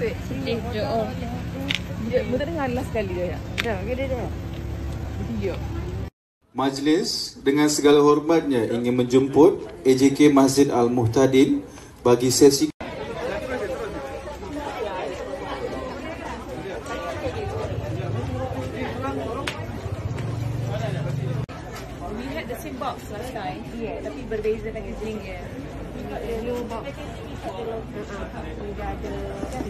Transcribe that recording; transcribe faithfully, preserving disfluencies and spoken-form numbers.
Wait, eh, jom. Oh. Dia, kita dengar last sekali dia. Dah, okey dah dah. Video. Majlis dengan segala hormatnya ingin menjemput A J K Masjid Al-Muhtadin bagi sesi We had the same box last time. Yeah. Tapi berbeza packaging dia. Yellow box. Uh-huh. Dia ada